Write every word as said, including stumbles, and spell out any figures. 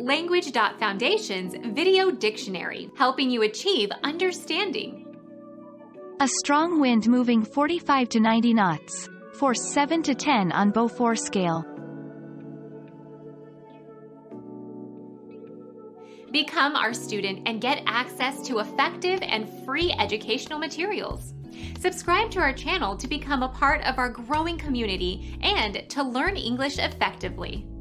Language dot Foundation's Video Dictionary, helping you achieve understanding. A strong wind moving forty-five to ninety knots. Force seven to ten on Beaufort scale. Become our student and get access to effective and free educational materials. Subscribe to our channel to become a part of our growing community and to learn English effectively.